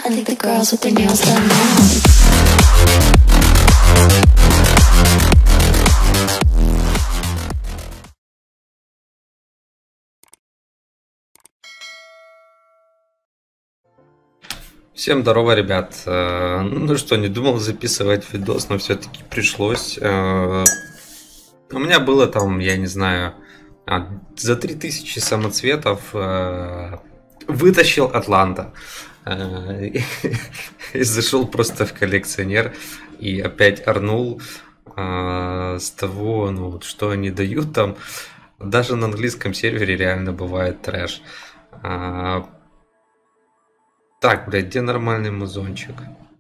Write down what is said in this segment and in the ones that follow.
I think the girls with their nails done now. Всем здорово, ребят. Ну что, не думал записывать видос, но все-таки пришлось. У меня было там, я не знаю, за 3000 самоцветов вытащил Атланта. И зашел просто в коллекционер и опять орнул с того, ну, вот, что они дают там. Даже на английском сервере реально бывает трэш. Так, блядь, где нормальный музончик?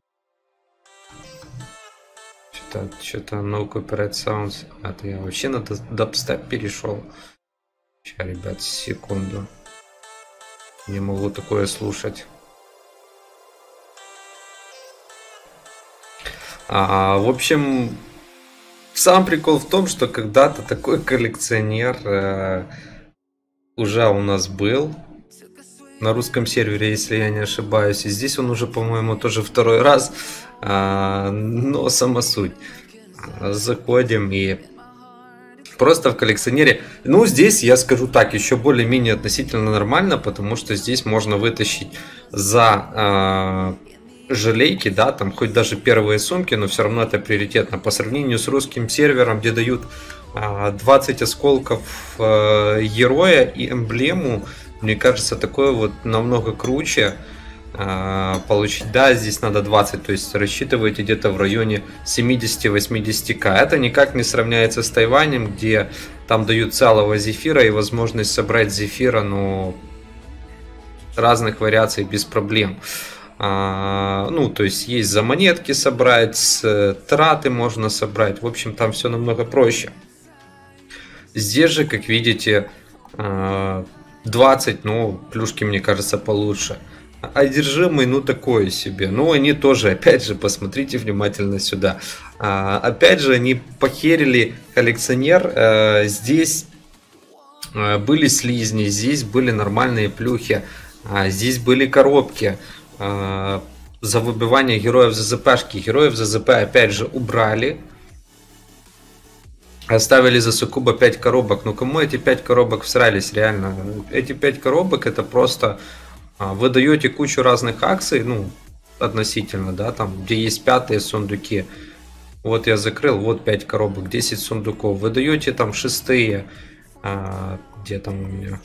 Что-то no copyright sounds. Это я вообще на дабстеп перешел. Сейчас, ребят, секунду. Не могу такое слушать. В общем, сам прикол в том, что когда-то такой коллекционер уже у нас был. На русском сервере, если я не ошибаюсь. И здесь он уже, по-моему, тоже второй раз. Но сама суть. Заходим и просто в коллекционере. Ну, здесь, я скажу так, еще более-менее относительно нормально, потому что здесь можно вытащить за желейки, да, там хоть даже первые сумки, но все равно это приоритетно. По сравнению с русским сервером, где дают 20 осколков героя и эмблему, мне кажется, такое вот намного круче получить. Да, здесь надо 20, то есть рассчитывайте где-то в районе 70-80к. Это никак не сравняется с Тайванем, где там дают целого зефира и возможность собрать зефира, ну, разных вариаций без проблем. Ну, то есть есть за монетки собрать, с траты можно собрать. В общем, там все намного проще. Здесь же, как видите, 20, ну, плюшки, мне кажется, получше. Одержимый, ну, такое себе. Ну, они тоже, опять же, посмотрите внимательно сюда. Опять же, они похерили коллекционер. Здесь были слизни, здесь были нормальные плюхи. Здесь были коробки. За выбивание героев ЗЗПшки. Героев ЗЗП, опять же, убрали. Оставили за суккуба 5 коробок. Ну, кому эти 5 коробок всрались, реально? Эти 5 коробок это просто... Вы даете кучу разных акций, ну, относительно, да, там, где есть пятые сундуки. Вот я закрыл, вот 5 коробок, 10 сундуков. Вы даете там шестые. Где там у меня?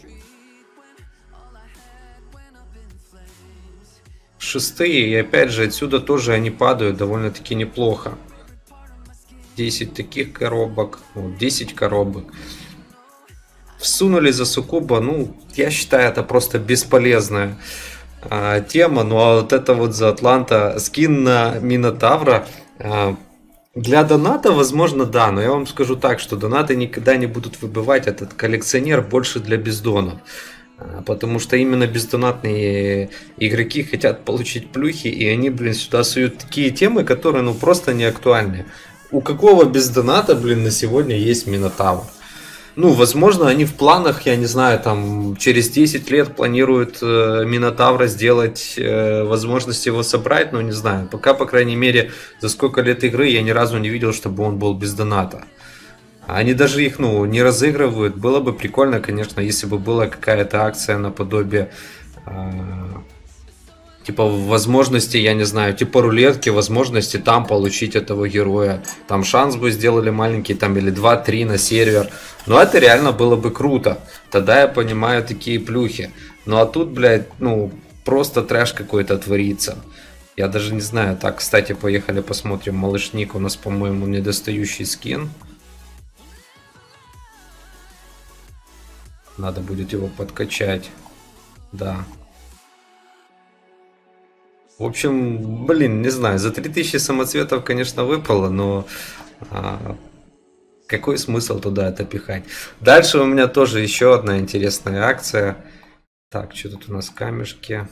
Шестые, и опять же, отсюда тоже они падают довольно-таки неплохо. 10 таких коробок, вот 10 коробок. Всунули за суккуба, ну, я считаю, это просто бесполезная тема. Ну, а вот это вот за Атланта скин на Минотавра. Для доната, возможно, да, но я вам скажу так, что донаты никогда не будут выбивать этот коллекционер больше для бездонов. Потому что именно бездонатные игроки хотят получить плюхи, и они, блин, сюда суют такие темы, которые, ну, просто не актуальны. У какого без доната, блин, на сегодня есть Минотавр? Ну, возможно, они в планах, я не знаю, там, через 10 лет планируют Минотавра сделать, возможность его собрать, но не знаю. Пока, по крайней мере, за сколько лет игры я ни разу не видел, чтобы он был без доната. Они даже их, ну, не разыгрывают. Было бы прикольно, конечно, если бы была какая-то акция наподобие... Типа возможности, я не знаю, типа рулетки, возможности там получить этого героя. Там шанс бы сделали маленький, там или 2-3 на сервер. Но это реально было бы круто. Тогда я понимаю такие плюхи. Ну а тут, блядь, ну просто трэш какой-то творится. Я даже не знаю. Так, кстати, поехали посмотрим. Малышник у нас, по-моему, недостающий скин. Надо будет его подкачать. Да. В общем, блин, не знаю, за 3000 самоцветов, конечно, выпало, но какой смысл туда это пихать? Дальше у меня тоже еще одна интересная акция. Так, что тут у нас камешки?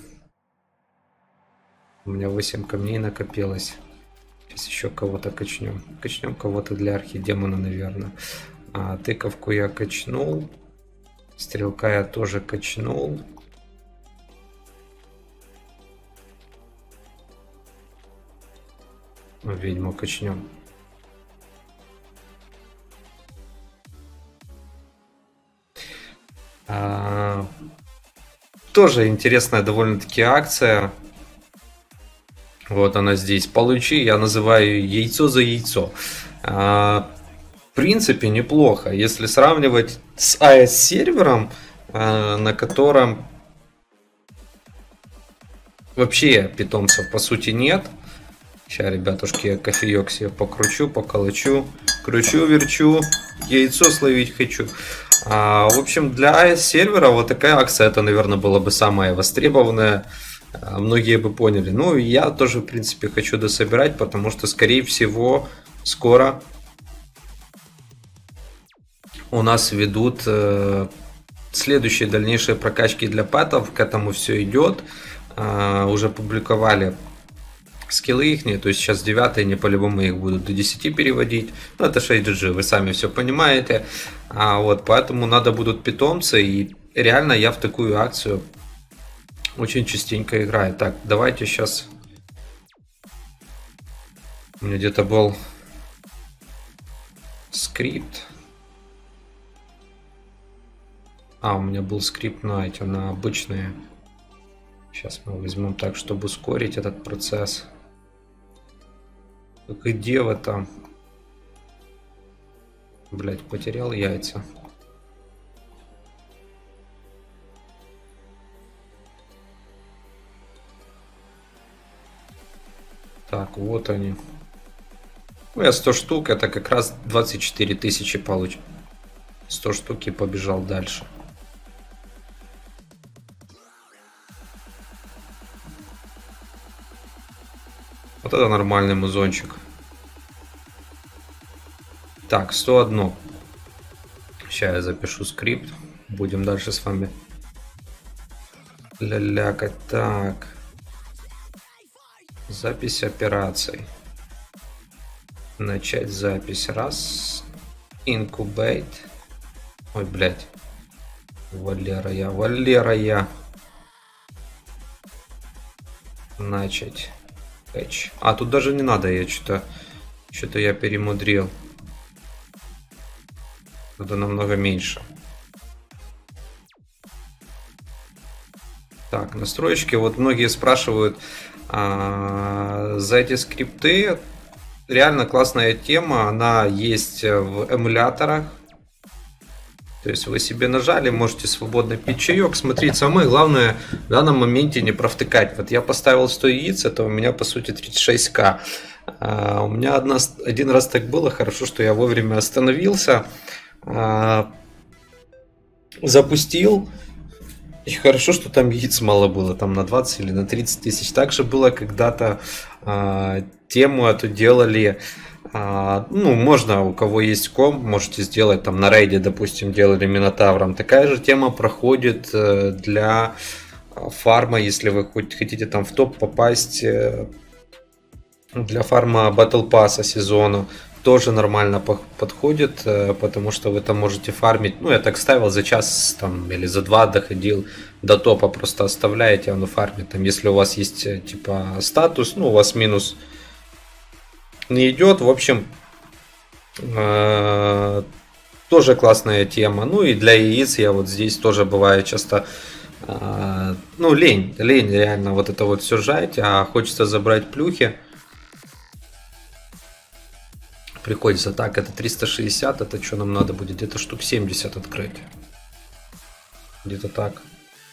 У меня 8 камней накопилось. Сейчас еще кого-то качнем. Качнем кого-то для архидемона, наверное. Тыковку я качнул. Стрелка я тоже качнул. Ведьму качнем. Тоже интересная довольно-таки акция. Вот она здесь. Получи, я называю яйцо за яйцо. В принципе, неплохо. Если сравнивать с AES-сервером, на котором вообще питомцев по сути нет. Сейчас, ребятушки, я кофеек себе покручу, поколочу. Кручу-верчу, яйцо словить хочу. В общем, для AES-сервера вот такая акция, это, наверное, была бы самая востребованная. Многие бы поняли. Ну, я тоже, в принципе, хочу дособирать, потому что, скорее всего, скоро у нас ведут следующие дальнейшие прокачки для пэтов. К этому все идет. Уже публиковали скиллы их, то есть сейчас 9 не по-любому их будут до 10 переводить. Ну, это 6GG, вы сами все понимаете. Вот, поэтому надо будут питомцы. И реально я в такую акцию очень частенько играю. Так, давайте сейчас. У меня где-то был скрипт. У меня был скрипт на эти, на обычные. Сейчас мы возьмем так, чтобы ускорить этот процесс. Где вы там? Блять, потерял яйца. Так, вот они. Ну, я 100 штук, это как раз 24 тысячи получу. 100 штук и побежал дальше. Вот это нормальный музончик. Так, 101. Сейчас я запишу скрипт. Будем дальше с вами лялякать. Так. Запись операций. Начать запись. Раз. Incubate. Ой, блядь. Валера я. Начать. Тут даже не надо, я что-то я перемудрил. Это намного меньше. Так, настройки. Вот многие спрашивают за эти скрипты. Реально классная тема. Она есть в эмуляторах. То есть вы себе нажали, можете свободно пить чаек. Смотрите, самое главное в данном моменте не провтыкать. Вот я поставил 100 яиц, это у меня по сути 36к. У меня один раз так было, хорошо, что я вовремя остановился. Запустил. И хорошо, что там яиц мало было, там на 20 или на 30 тысяч. Также было когда-то тему эту делали. Ну, можно, у кого есть комп, можете сделать там на рейде, допустим, делали Минотавром. Такая же тема проходит для фарма, если вы хотите там в топ попасть, для фарма Battle Pass сезона. Тоже нормально подходит, потому что вы там можете фармить. Ну, я так ставил за час там, или за 2 доходил до топа, просто оставляете, оно фармит. Там, если у вас есть типа статус, ну, у вас минус не идет. В общем, тоже классная тема. Ну и для яиц я вот здесь тоже бывает часто, ну, лень реально вот это вот все жать, а хочется забрать плюхи. Приходится так, это 360, это что нам надо будет? Где-то штук 70 открыть. Где-то так.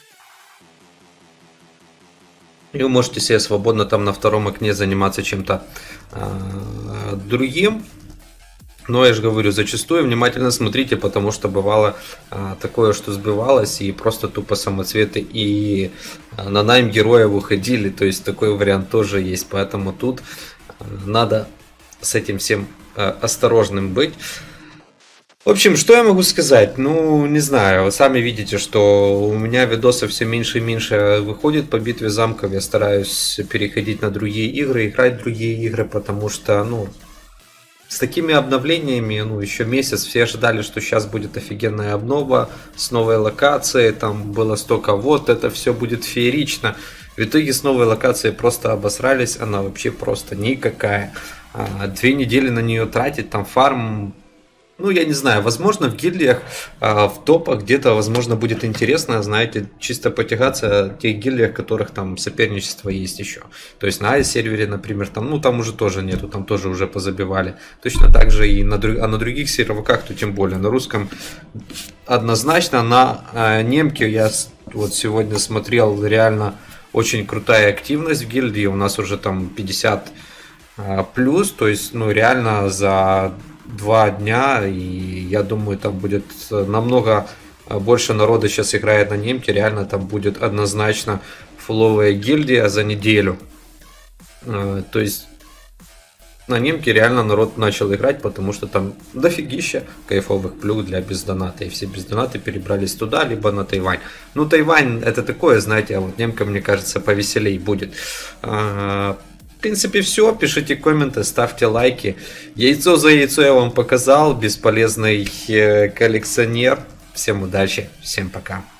И вы можете себе свободно там на втором окне заниматься чем-то другим. Но я же говорю, зачастую внимательно смотрите, потому что бывало такое, что сбивалось, и просто тупо самоцветы и на найм героев уходили. То есть такой вариант тоже есть. Поэтому тут надо с этим всем осторожным быть. В общем, что я могу сказать? Ну, не знаю, вы сами видите, что у меня видосы все меньше и меньше выходит по битве замков. Я стараюсь переходить на другие игры, играть в другие игры, потому что, ну, с такими обновлениями, ну, еще месяц все ожидали, что сейчас будет офигенная обнова с новой локацией, там было столько, вот это все будет феерично. В итоге с новой локацией просто обосрались, она вообще просто никакая. 2 недели на нее тратить, там фарм, ну я не знаю, возможно в гильдиях, в топах где-то, возможно, будет интересно, знаете, чисто потягаться в тех гильдиях, в которых там соперничество есть еще. То есть на сервере, например, там, ну там уже тоже нету, там тоже уже позабивали. Точно так же и на других серверах, то тем более. На русском однозначно, на немке я вот сегодня смотрел, реально очень крутая активность в гильдии, у нас уже там 50 плюс, то есть, ну, реально за 2 дня, и я думаю, там будет намного больше народа сейчас играет на немке, реально там будет однозначно фуловая гильдия за неделю. То есть, на немке реально народ начал играть, потому что там дофигища кайфовых плюх для бездоната, и все бездонаты перебрались туда, либо на Тайвань. Ну, Тайвань это такое, знаете, а вот немка, мне кажется, повеселей будет. В принципе, все. Пишите комменты, ставьте лайки. Яйцо за яйцо я вам показал. Бесполезный коллекционер. Всем удачи, всем пока.